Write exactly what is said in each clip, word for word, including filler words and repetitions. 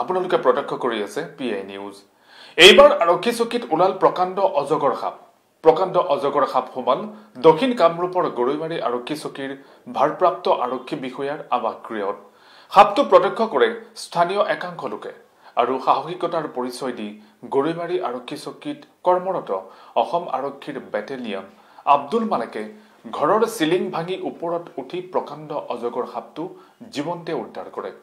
আপোনালোকে প্ৰত্যক্ষ কৰি আছে পি আই নিউজ। এইবাৰ আৰক্ষী চকীত ওলাল প্ৰকাণ্ড অজগৰ সাপ। প্ৰকাণ্ড অজগৰ সাপ সোমাল দক্ষিণ কামৰূপৰ গৰৈমাৰী আৰক্ষী চকীৰ ভাৰপ্ৰাপ্ত আৰক্ষী বিষয়াৰ আৱাসগৃহত। সাপটো প্ৰত্যক্ষ কৰে স্থানীয় একাংশ লোকে আৰু সাহসিকতাৰ পৰিচয় দি গৰৈমাৰী আৰক্ষী চকীত কৰ্মৰত অসম আৰক্ষীৰ বেটেলিয়ন আব্দুল মালেকে ঘৰৰ চিলিং ভাঙি ওপৰত উঠি প্ৰকাণ্ড অজগৰ সাপটো জীৱন্তে উদ্ধাৰ কৰে।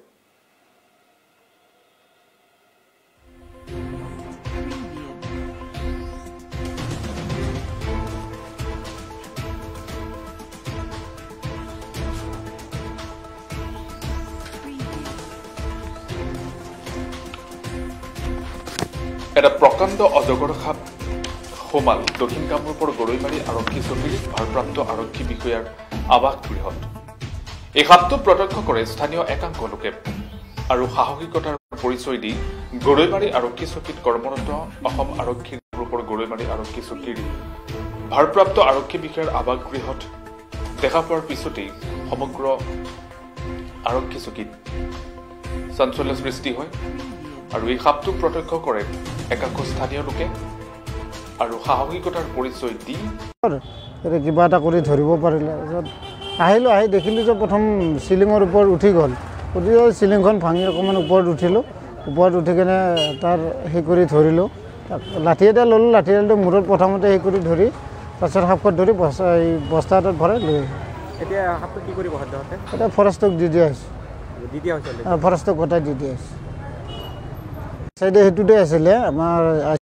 এটা প্ৰকাণ্ড অজগৰ সাপ সোমাল দক্ষিণ কামৰূপৰ গৰৈমাৰী আৰক্ষী চকীৰ ভাৰপ্ৰাপ্ত আৰক্ষী বিষয়াৰ আৱাসগৃহত। এই সাপটো প্ৰত্যক্ষ কৰে স্থানীয় একাংশ লোকে আৰু সাহসিকতাৰ পৰিচয় দি গৰৈমাৰী আৰক্ষী চকীত কৰ্মৰত অসম আৰক্ষীৰ কামৰূপৰ গৰৈমাৰী আৰক্ষী চকীৰ ভাৰপ্ৰাপ্ত আৰক্ষী বিষয়াৰ আৱাসগৃহত দেখা পোৱাৰ পিছতেই সমগ্ৰ আৰক্ষী চকীত চাঞ্চল্য সৃষ্টি হয় আৰু এই সাপটো প্ৰত্যক্ষ কৰে একাংশ স্থানীয় লোকে আৰু সাহসিকতাৰ পৰিচয় দি কিবা এটা কৰি ধৰিব পাৰিলে। আহিলোঁ, আহি দেখিলোঁ যে প্ৰথম চিলিঙৰ ওপৰত উঠি গ'ল। উঠি গ'ল চিলিংখন ভাঙি অকণমান ওপৰত উঠিলোঁ। ওপৰত উঠি কিনে তাৰ সেই কৰি ধৰিলোঁ। লাঠি এটা ল'লোঁ, লাঠি এডালটো মূৰত প্ৰথমতে সেই কৰি ধৰি তাৰপিছত সাপত ধৰি বস্তা এই বস্তা এটাত ভৰাই লৈ এতিয়া সাপটো কি কৰিব সদ্যহতে? এতিয়া ফৰেষ্টক দি দিয়া হৈছে। দি দিয়া হৈছে ফৰেষ্টক গোটাই দি দিয়া হৈছে। চাইডে সেইটোতে আছিলে আমাৰ